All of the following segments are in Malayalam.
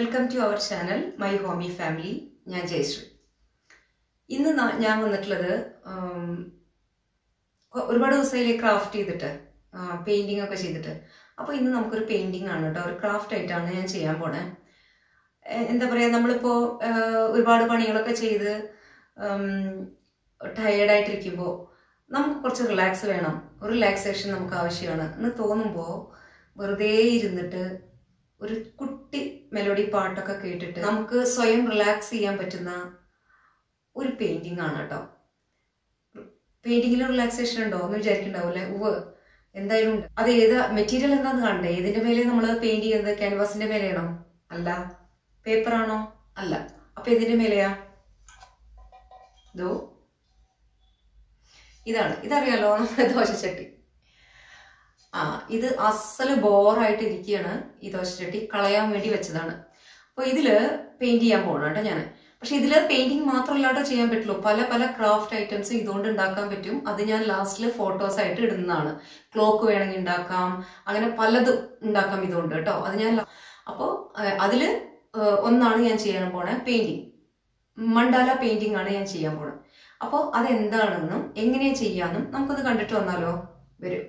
Welcome to our channel my homey family. ഞാൻ ജയശ്രീ. ഇന്ന് ഞാൻ വന്നിട്ടുള്ളത് ഒരുപാട് ദിവസമായി ക്രാഫ്റ്റ് ചെയ്തിട്ട് പെയിന്റിംഗ് ഒക്കെ ചെയ്തിട്ട്. അപ്പോൾ ഇന്ന് നമുക്കൊരു പെയിന്റിംഗ് ആണ് കേട്ടോ, ഒരു ക്രാഫ്റ്റ് ആയിട്ടാണ് ഞാൻ ചെയ്യാൻ പോണേ. എന്താ പറയുക, നമ്മളിപ്പോൾ ഒരുപാട് പണികളൊക്കെ ചെയ്ത് ടയേർഡായിട്ടിരിക്കുമ്പോൾ നമുക്ക് കുറച്ച് റിലാക്സ് വേണം, ഒരു റിലാക്സേഷൻ നമുക്ക് ആവശ്യമാണ് എന്ന് തോന്നുമ്പോൾ വെറുതെ ഇരുന്നിട്ട് ഒരു കുട്ടി മെലോഡി പാട്ടൊക്കെ കേട്ടിട്ട് നമുക്ക് സ്വയം റിലാക്സ് ചെയ്യാൻ പറ്റുന്ന ഒരു പെയിന്റിംഗ് ആണ് കേട്ടോ. പെയിന്റിങ്ങിൽ റിലാക്സേഷൻ ഉണ്ടോ എന്ന് വിചാരിക്കണ്ടാവൂല്ലേ? എന്തായാലും ഉണ്ട്. അത് ഏത് മെറ്റീരിയൽ എന്താന്ന് കാണണ്ടേ? ഏതിന്റെ മേലെ നമ്മൾ പെയിന്റ് ചെയ്യുന്നത്? ക്യാൻവാസിന്റെ മേലെയാണോ? അല്ല. പേപ്പറാണോ? അല്ല. അപ്പൊ ഏതിന്റെ മേലെയാ? ഇതറിയാലോ, നമ്മുടെ ദോശച്ചട്ടി. ഇത് അസല് ബോറായിട്ട് ഇരിക്കുകയാണ്. ഈ ദോശച്ചട്ടി കളയാൻ വേണ്ടി വെച്ചതാണ്. അപ്പൊ ഇതില് പെയിന്റ് ചെയ്യാൻ പോകണം കേട്ടോ ഞാൻ. പക്ഷെ ഇതില് പെയിന്റിങ് മാത്രമല്ലാട്ടോ ചെയ്യാൻ പറ്റുള്ളൂ, പല പല ക്രാഫ്റ്റ് ഐറ്റംസ് ഇതുകൊണ്ട് ഉണ്ടാക്കാൻ പറ്റും. അത് ഞാൻ ലാസ്റ്റില് ഫോട്ടോസ് ആയിട്ട് ഇടുന്നതാണ്. ക്ലോക്ക് വേണമെങ്കിൽ ഉണ്ടാക്കാം, അങ്ങനെ പലതും ഉണ്ടാക്കാം ഇതുകൊണ്ട് കേട്ടോ. അത് ഞാൻ അപ്പോൾ അതില് ഒന്നാണ് ഞാൻ ചെയ്യാൻ പോണേ പെയിന്റിങ്. മണ്ടാല പെയിന്റിംഗ് ആണ് ഞാൻ ചെയ്യാൻ പോണത്. അപ്പോൾ അതെന്താണെന്നും എങ്ങനെ ചെയ്യാന്നും നമുക്കൊന്ന് കണ്ടിട്ട് വന്നാലോ? വരും.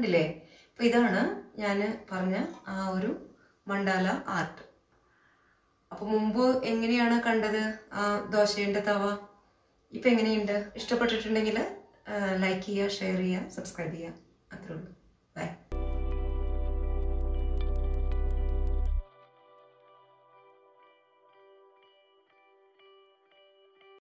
കണ്ടില്ലേ? അപ്പൊ ഇതാണ് ഞാൻ പറഞ്ഞ ആ ഒരു മണ്ടാല ആർട്ട്. അപ്പൊ മുമ്പ് എങ്ങനെയാണ് കണ്ടത് ആ ദോശയുടെ തവ? ഇപ്പൊ എങ്ങനെയുണ്ട്? ഇഷ്ടപ്പെട്ടിട്ടുണ്ടെങ്കിൽ ലൈക്ക് ചെയ്യുക, ഷെയർ ചെയ്യുക, സബ്സ്ക്രൈബ് ചെയ്യുക. അത്രേ ഉള്ളൂ.